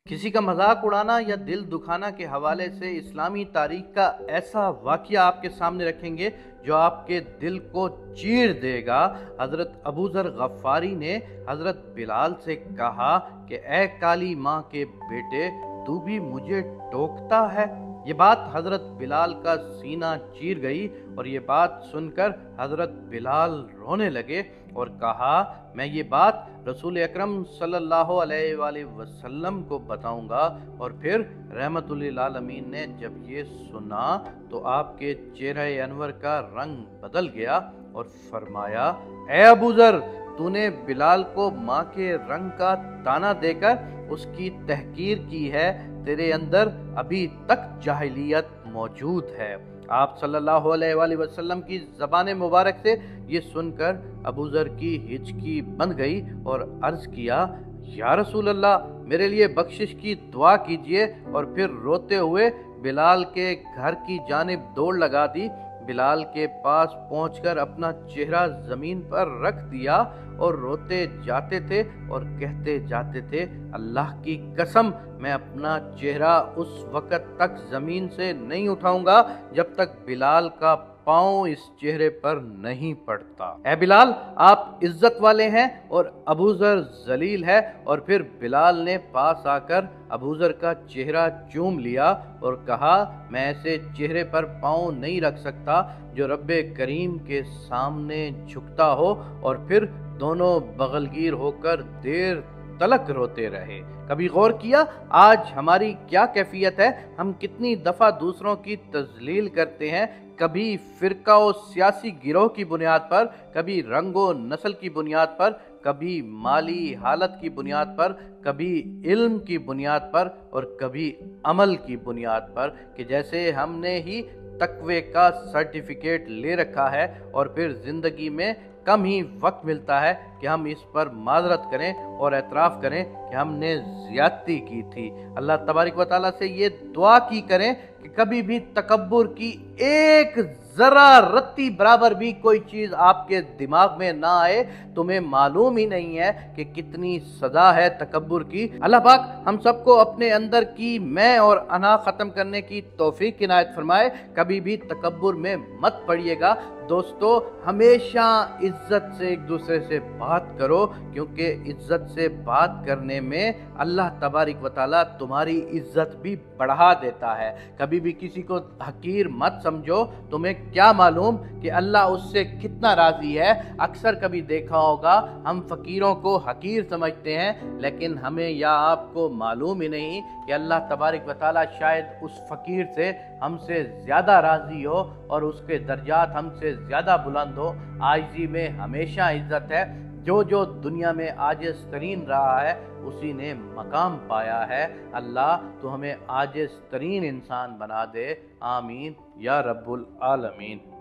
किसी का मजाक उड़ाना या दिल दुखाना के हवाले से इस्लामी तारीख का ऐसा वाक़या आपके सामने रखेंगे जो आपके दिल को चीर देगा। हज़रत अबू ज़र गफ़ारी ने हज़रत बिलाल से कहा कि ए काली माँ के बेटे, तू भी मुझे टोकता है। ये बात हज़रत बिलाल का सीना चीर गई और ये बात सुनकर हज़रत बिलाल रोने लगे और कहा, मैं ये बात रसूल अकरम सल्लल्लाहु अलैहि वसल्लम को बताऊंगा। और फिर रहमतुल लिल आलमीन ने जब ये सुना तो आपके चेहरे अनवर का रंग बदल गया और फरमाया, ए अबू ज़र, तूने बिलाल को माँ के रंग का ताना देकर उसकी तहकीर की है। तेरे अंदर अभी तक जाहिलियत मौजूद है। आप सल्लल्लाहु अलैहि वसल्लम की ज़बान मुबारक से ये सुनकर अबू ज़र की हिचकी बंध गई और अर्ज़ किया, या रसूल अल्लाह, मेरे लिए बख्शिश की दुआ कीजिए। और फिर रोते हुए बिलाल के घर की जानिब दौड़ लगा दी। बिलाल के पास पहुंचकर अपना चेहरा ज़मीन पर रख दिया और रोते जाते थे और कहते जाते थे, अल्लाह की कसम, मैं अपना चेहरा उस वक़्त तक ज़मीन से नहीं उठाऊंगा जब तक बिलाल का पाँव इस चेहरे पर नहीं पड़ता। ए बिलाल, आप इज्जत वाले हैं और अबू ज़र जलील है। और फिर बिलाल ने पास आकर अबू ज़र का चेहरा चूम लिया और कहा, मैं ऐसे चेहरे पर पाँव नहीं रख सकता जो रब्बे करीम के सामने झुकता हो। और फिर दोनों बगलगीर होकर देर तलक रोते रहे। कभी गौर किया आज हमारी क्या कैफियत है? हम कितनी दफ़ा दूसरों की तज़लील करते हैं, कभी फ़िरका और सियासी गिरोह की बुनियाद पर, कभी रंगो नस्ल की बुनियाद पर, कभी माली हालत की बुनियाद पर, कभी इल्म की बुनियाद पर और कभी अमल की बुनियाद पर, कि जैसे हमने ही तकवे का सर्टिफिकेट ले रखा है और फिर ज़िंदगी में कम ही वक्त मिलता है कि हम इस पर माजरत करें और एतराफ़ करें कि हमने ज़्यादती की थी। अल्लाह तबारक व तआला से ये दुआ की करें कि कभी भी तकब्बुर की एक ज़रा रत्ती बराबर भी कोई चीज़ आपके दिमाग में ना आए। तुम्हें मालूम ही नहीं है कि कितनी सज़ा है तकब्बुर की। अल्लाह पाक हम सबको अपने अंदर की मैं और अना ख़त्म करने की तौफीक इनायत फरमाए। कभी भी तकब्बुर में मत पड़िएगा। दोस्तों, हमेशा इज्जत से एक दूसरे से बात करो, क्योंकि इज्जत से बात करने में अल्लाह तबारक व तआला तुम्हारी इज्जत भी बढ़ा देता है। कभी भी किसी को हकीर मत समझो। तुम्हें क्या मालूम कि अल्लाह उससे कितना राज़ी है। अक्सर कभी देखा होगा हम फ़कीरों को हकीर समझते हैं, लेकिन हमें या आपको मालूम ही नहीं कि अल्लाह तबारक व तआला शायद उस फ़कीर से हमसे ज़्यादा राज़ी हो और उसके दर्जात हमसे ज़्यादा बुलंद हो। आजिज़ी में हमेशा इज्जत है। जो जो दुनिया में आजिज़ तरीन रहा है उसी ने मकाम पाया है। अल्लाह तो हमें आजिज़ तरीन इंसान बना दे। आमीन या रब्बुल आलमीन।